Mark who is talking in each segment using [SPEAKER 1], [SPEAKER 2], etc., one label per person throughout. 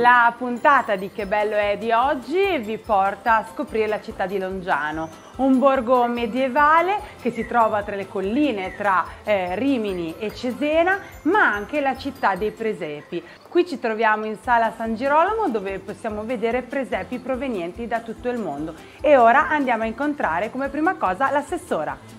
[SPEAKER 1] La puntata di Che bello è di oggi vi porta a scoprire la città di Longiano, un borgo medievale che si trova tra le colline tra Rimini e Cesena, ma anche la città dei presepi. Qui ci troviamo in Sala San Girolamo, dove possiamo vedere presepi provenienti da tutto il mondo. E ora andiamo a incontrare come prima cosa l'assessora.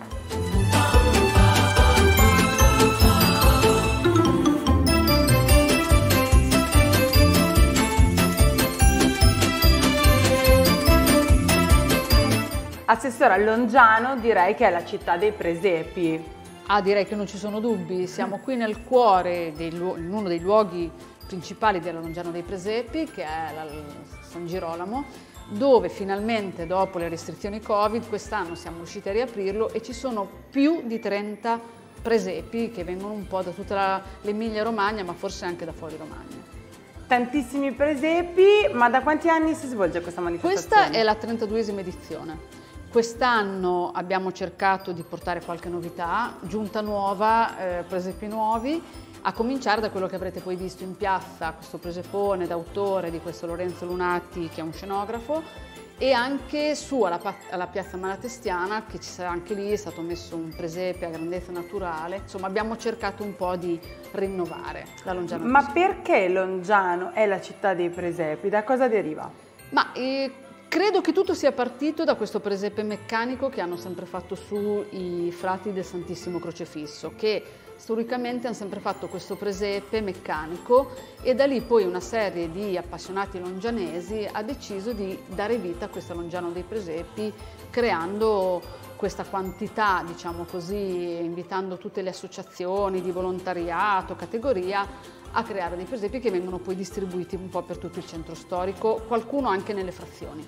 [SPEAKER 1] Assessora, Longiano direi che è la città dei presepi.
[SPEAKER 2] Direi che non ci sono dubbi. Siamo qui nel cuore, in uno dei luoghi principali della Longiano dei Presepi, che è San Girolamo, dove finalmente, dopo le restrizioni Covid, quest'anno siamo riusciti a riaprirlo e ci sono più di 30 presepi che vengono un po' da tutta l'Emilia Romagna, ma forse anche da fuori Romagna.
[SPEAKER 1] Tantissimi presepi, ma da quanti anni si svolge questa manifestazione?
[SPEAKER 2] Questa è la 32esima edizione. Quest'anno abbiamo cercato di portare qualche novità, giunta nuova, presepi nuovi, a cominciare da quello che avrete poi visto in piazza, questo presepone d'autore di questo Lorenzo Lunati, che è un scenografo, e anche su alla piazza Malatestiana, che ci sarà anche lì, è stato messo un presepe a grandezza naturale. Insomma, abbiamo cercato un po' di rinnovare la Longiano.
[SPEAKER 1] Ma perché Longiano è la città dei presepi? Da cosa deriva?
[SPEAKER 2] Credo che tutto sia partito da questo presepe meccanico che hanno sempre fatto su i frati del Santissimo Crocefisso, che storicamente hanno sempre fatto questo presepe meccanico, e da lì poi una serie di appassionati longianesi ha deciso di dare vita a questa Longiano dei Presepi, creando questa quantità, diciamo così, invitando tutte le associazioni di volontariato, categoria, a creare dei presepi che vengono poi distribuiti un po' per tutto il centro storico, qualcuno anche nelle frazioni.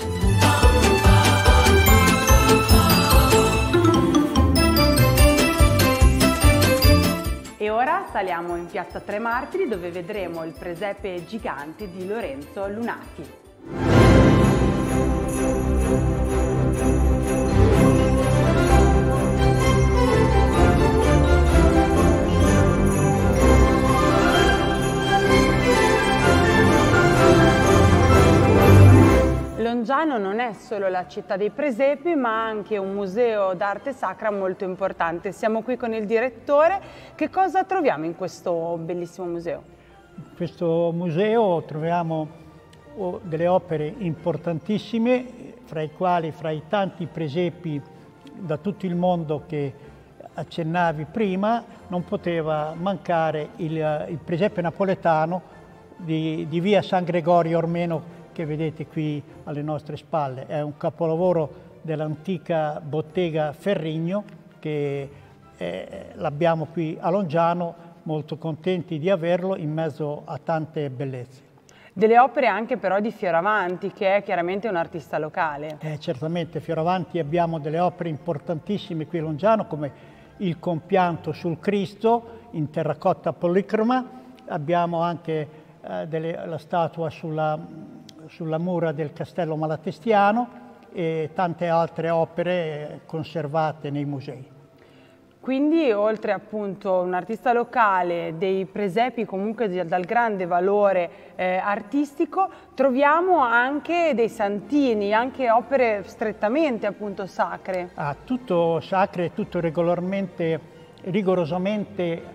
[SPEAKER 1] E ora saliamo in piazza Tre Martiri, dove vedremo il presepe gigante di Lorenzo Lunati. Longiano non è solo la città dei presepi, ma anche un museo d'arte sacra molto importante. Siamo qui con il direttore. Che cosa troviamo in questo bellissimo museo?
[SPEAKER 3] In questo museo troviamo delle opere importantissime, fra i tanti presepi da tutto il mondo che accennavi prima, non poteva mancare il presepe napoletano di via San Gregorio Ormeno, che vedete qui alle nostre spalle. È un capolavoro dell'antica bottega Ferrigno, che l'abbiamo qui a Longiano, molto contenti di averlo in mezzo a tante bellezze.
[SPEAKER 1] Delle opere anche però di Fioravanti, che è chiaramente un artista locale.
[SPEAKER 3] Certamente, Fioravanti abbiamo delle opere importantissime qui a Longiano, come il compianto sul Cristo in terracotta policroma. Abbiamo anche la statua sulla mura del Castello Malatestiano e tante altre opere conservate nei musei.
[SPEAKER 1] Quindi, oltre appunto un artista locale, dei presepi comunque dal grande valore artistico, troviamo anche dei santini, anche opere strettamente appunto sacre.
[SPEAKER 3] Tutto sacre, tutto rigorosamente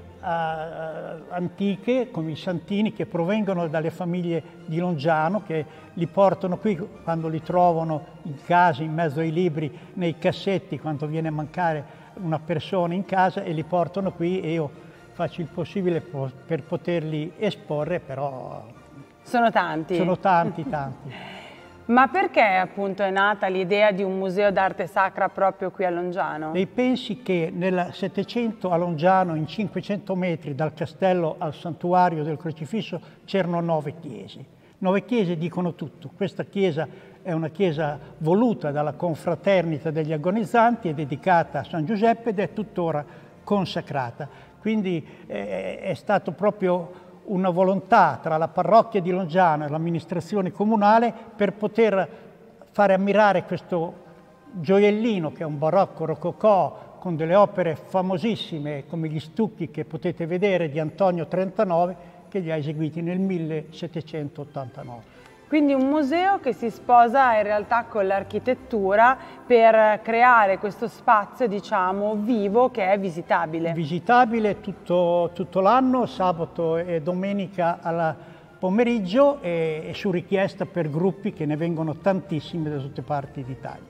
[SPEAKER 3] antiche, come i santini, che provengono dalle famiglie di Longiano, che li portano qui quando li trovano in casa, in mezzo ai libri, nei cassetti, quando viene a mancare una persona in casa, e li portano qui, e io faccio il possibile per poterli esporre, però
[SPEAKER 1] sono tanti.
[SPEAKER 3] Sono tanti.
[SPEAKER 1] Ma perché appunto è nata l'idea di un museo d'arte sacra proprio qui a Longiano?
[SPEAKER 3] Lei pensi che nel Settecento a Longiano, in 500 metri dal castello al santuario del Crocifisso, c'erano 9 chiese. 9 chiese dicono tutto. Questa chiesa è una chiesa voluta dalla confraternita degli agonizzanti, è dedicata a San Giuseppe ed è tuttora consacrata. Quindi è stato proprio una volontà tra la parrocchia di Longiano e l'amministrazione comunale per poter fare ammirare questo gioiellino, che è un barocco rococò con delle opere famosissime come gli stucchi che potete vedere di Antonio 39, che li ha eseguiti nel 1789.
[SPEAKER 1] Quindi un museo che si sposa in realtà con l'architettura per creare questo spazio, diciamo, vivo che è visitabile.
[SPEAKER 3] Visitabile tutto l'anno, sabato e domenica al pomeriggio e su richiesta per gruppi che ne vengono tantissimi da tutte parti d'Italia.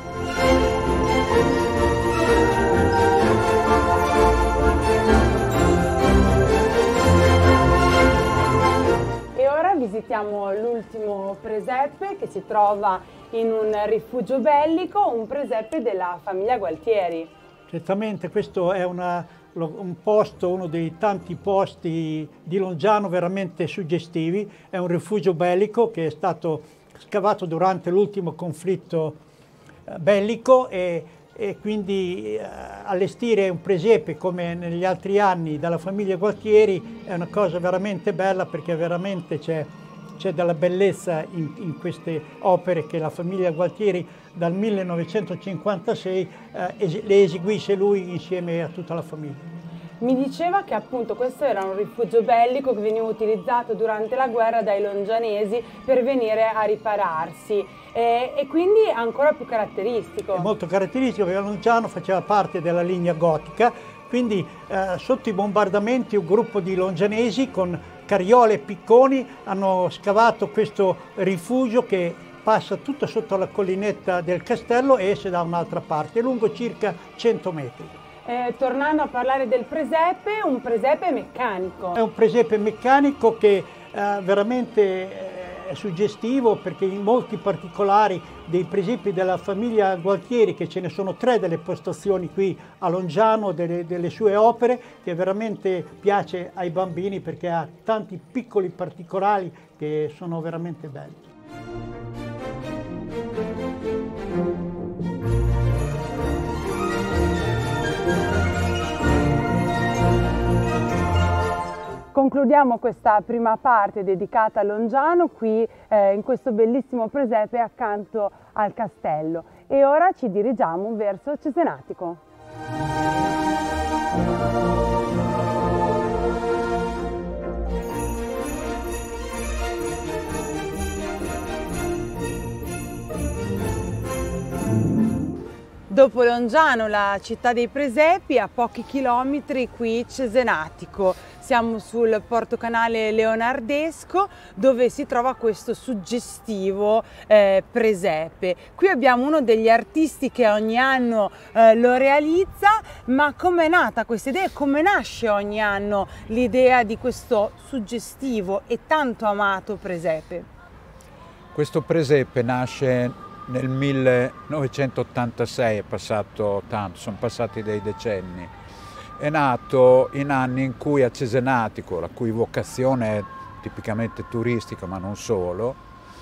[SPEAKER 1] Visitiamo l'ultimo presepe che si trova in un rifugio bellico, un presepe della famiglia Gualtieri.
[SPEAKER 3] Certamente questo è un posto, uno dei tanti posti di Longiano veramente suggestivi, è un rifugio bellico che è stato scavato durante l'ultimo conflitto bellico e quindi allestire un presepe come negli altri anni dalla famiglia Gualtieri è una cosa veramente bella, perché veramente c'è della bellezza in queste opere che la famiglia Gualtieri dal 1956 le eseguisce lui insieme a tutta la famiglia.
[SPEAKER 1] Mi diceva che appunto questo era un rifugio bellico che veniva utilizzato durante la guerra dai longianesi per venire a ripararsi e quindi è ancora più caratteristico.
[SPEAKER 3] È molto caratteristico perché Longiano faceva parte della linea gotica, quindi sotto i bombardamenti un gruppo di longianesi con carriole e picconi hanno scavato questo rifugio che passa tutto sotto la collinetta del castello e esce da un'altra parte, lungo circa 100 metri.
[SPEAKER 1] Tornando a parlare del presepe, un presepe meccanico.
[SPEAKER 3] È un presepe meccanico che veramente è suggestivo, perché in molti particolari dei presepi della famiglia Gualtieri, che ce ne sono 3 delle postazioni qui a Longiano, delle sue opere, che veramente piace ai bambini perché ha tanti piccoli particolari che sono veramente belli.
[SPEAKER 1] Concludiamo questa prima parte dedicata a Longiano qui in questo bellissimo presepe accanto al castello e ora ci dirigiamo verso Cesenatico. Dopo Longiano, la città dei presepi, a pochi chilometri qui Cesenatico. Siamo sul portocanale leonardesco dove si trova questo suggestivo presepe. Qui abbiamo uno degli artisti che ogni anno lo realizza, ma com'è nata questa idea? Come nasce ogni anno l'idea di questo suggestivo e tanto amato presepe?
[SPEAKER 4] Questo presepe nasce nel 1986, è passato tanto, sono passati dei decenni. È nato in anni in cui a Cesenatico, la cui vocazione è tipicamente turistica ma non solo,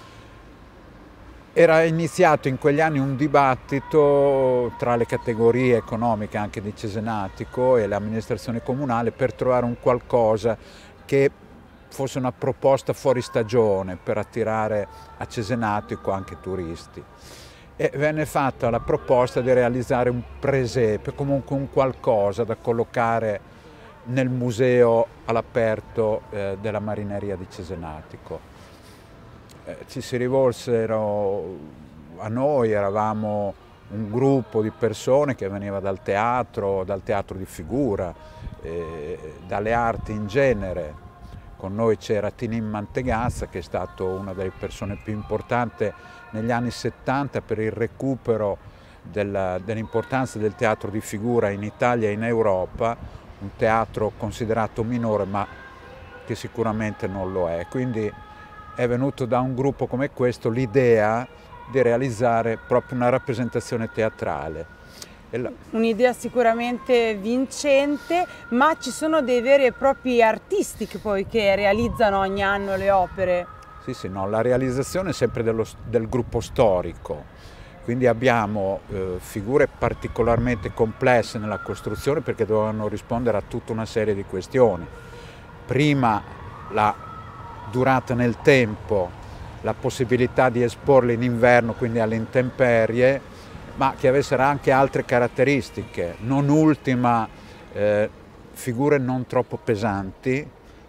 [SPEAKER 4] era iniziato in quegli anni un dibattito tra le categorie economiche anche di Cesenatico e l'amministrazione comunale per trovare un qualcosa che fosse una proposta fuori stagione per attirare a Cesenatico anche turisti. E venne fatta la proposta di realizzare un presepe, comunque un qualcosa da collocare nel museo all'aperto della marineria di Cesenatico. Ci si rivolsero a noi, eravamo un gruppo di persone che veniva dal teatro di figura, dalle arti in genere. Con noi c'era Tinin Mantegazza, che è stato una delle persone più importanti negli anni 70 per il recupero dell'importanza del teatro di figura in Italia e in Europa, un teatro considerato minore ma che sicuramente non lo è. Quindi è venuto da un gruppo come questo l'idea di realizzare proprio una rappresentazione teatrale.
[SPEAKER 1] Un'idea sicuramente vincente, ma ci sono dei veri e propri artisti che realizzano ogni anno le opere.
[SPEAKER 4] Sì, no, la realizzazione è sempre del gruppo storico, quindi abbiamo figure particolarmente complesse nella costruzione perché dovevano rispondere a tutta una serie di questioni. Prima la durata nel tempo, la possibilità di esporle in inverno, quindi alle intemperie, ma che avessero anche altre caratteristiche, non ultima figure non troppo pesanti,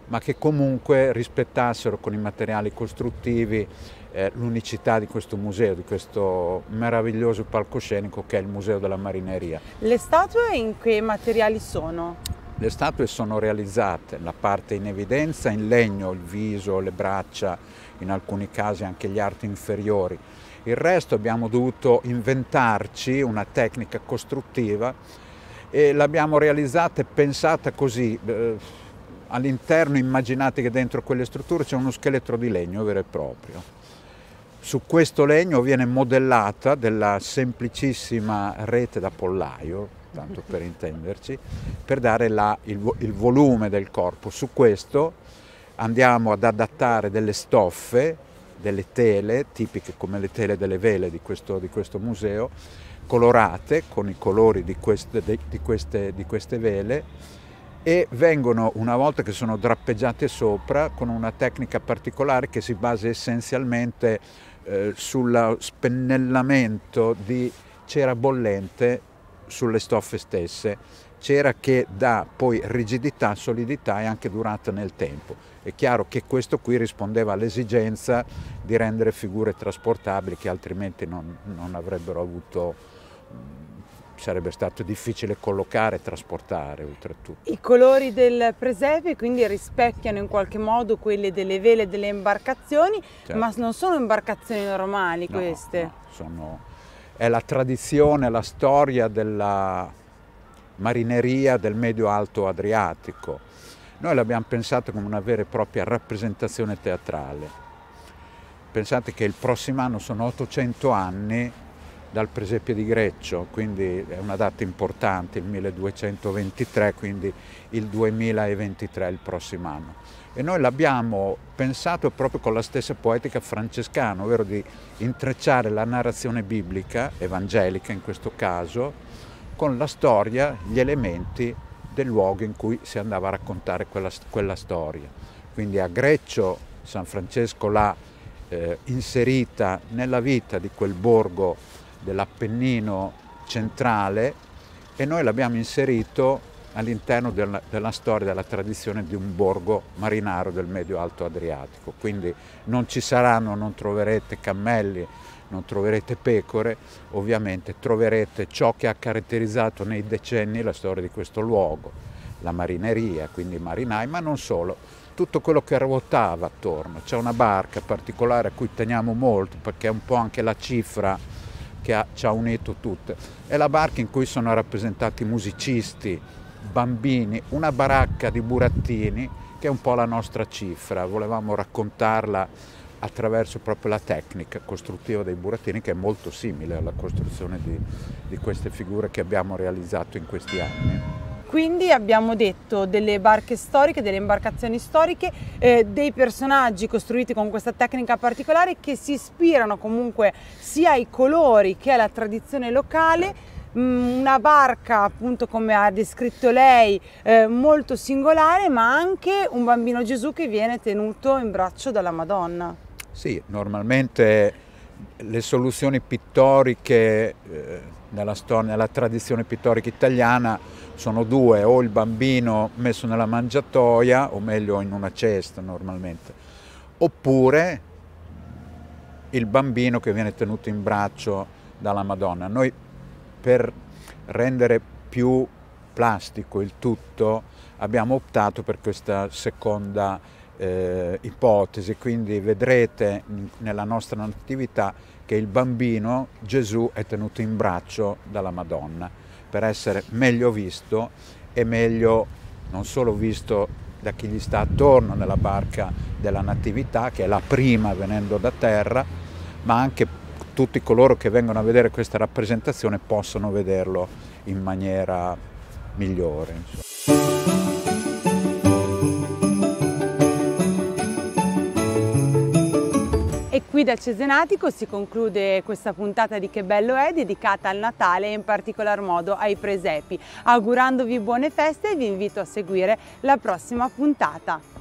[SPEAKER 4] ma che comunque rispettassero con i materiali costruttivi l'unicità di questo museo, di questo meraviglioso palcoscenico che è il Museo della Marineria.
[SPEAKER 1] Le statue in che materiali sono?
[SPEAKER 4] Le statue sono realizzate, la parte in evidenza in legno, il viso, le braccia, in alcuni casi anche gli arti inferiori. Il resto abbiamo dovuto inventarci una tecnica costruttiva e l'abbiamo realizzata e pensata così. All'interno immaginate che dentro quelle strutture c'è uno scheletro di legno vero e proprio. Su questo legno viene modellata della semplicissima rete da pollaio, tanto per intenderci, per dare il volume del corpo. Su questo andiamo ad adattare delle stoffe, delle tele, tipiche come le tele delle vele di questo museo, colorate con i colori di queste vele, e vengono, una volta che sono drappeggiate sopra, con una tecnica particolare che si basa essenzialmente sullo spennellamento di cera bollente sulle stoffe stesse, cera che dà poi rigidità, solidità e anche durata nel tempo. È chiaro che questo qui rispondeva all'esigenza di rendere figure trasportabili che altrimenti non avrebbero avuto, sarebbe stato difficile collocare e trasportare oltretutto.
[SPEAKER 1] I colori del presepe quindi rispecchiano in qualche modo quelli delle vele delle imbarcazioni, certo. Ma non sono imbarcazioni normali queste?
[SPEAKER 4] No, è la tradizione, la storia della marineria del Medio Alto Adriatico. Noi l'abbiamo pensato come una vera e propria rappresentazione teatrale. Pensate che il prossimo anno sono 800 anni dal presepe di Greccio, quindi è una data importante, il 1223, quindi il 2023 il prossimo anno. E noi l'abbiamo pensato proprio con la stessa poetica francescana, ovvero di intrecciare la narrazione biblica, evangelica in questo caso, con la storia, gli elementi del luogo in cui si andava a raccontare quella storia. Quindi a Greccio San Francesco l'ha inserita nella vita di quel borgo dell'Appennino centrale e noi l'abbiamo inserito all'interno della storia, della tradizione di un borgo marinaro del Medio Alto Adriatico. Quindi non ci saranno, non troverete cammelli, non troverete pecore, ovviamente troverete ciò che ha caratterizzato nei decenni la storia di questo luogo, la marineria, quindi i marinai, ma non solo, tutto quello che ruotava attorno. C'è una barca particolare a cui teniamo molto perché è un po' anche la cifra che ci ha unito tutte. È la barca in cui sono rappresentati musicisti, bambini, una baracca di burattini che è un po' la nostra cifra. Volevamo raccontarla attraverso proprio la tecnica costruttiva dei burattini, che è molto simile alla costruzione di queste figure che abbiamo realizzato in questi anni.
[SPEAKER 1] Quindi abbiamo detto delle barche storiche, delle imbarcazioni storiche, dei personaggi costruiti con questa tecnica particolare che si ispirano comunque sia ai colori che alla tradizione locale, una barca appunto come ha descritto lei molto singolare, ma anche un bambino Gesù che viene tenuto in braccio dalla Madonna.
[SPEAKER 4] Sì, normalmente le soluzioni pittoriche nella tradizione pittorica italiana sono due: o il bambino messo nella mangiatoia, o meglio in una cesta normalmente, oppure il bambino che viene tenuto in braccio dalla Madonna. Noi, per rendere più plastico il tutto, abbiamo optato per questa seconda ipotesi, quindi vedrete nella nostra natività che il bambino Gesù è tenuto in braccio dalla Madonna, per essere meglio visto e meglio non solo visto da chi gli sta attorno nella barca della Natività, che è la prima venendo da terra, ma anche tutti coloro che vengono a vedere questa rappresentazione possono vederlo in maniera migliore.
[SPEAKER 1] E qui da Cesenatico si conclude questa puntata di Che bello è, dedicata al Natale e in particolar modo ai presepi. Augurandovi buone feste, vi invito a seguire la prossima puntata.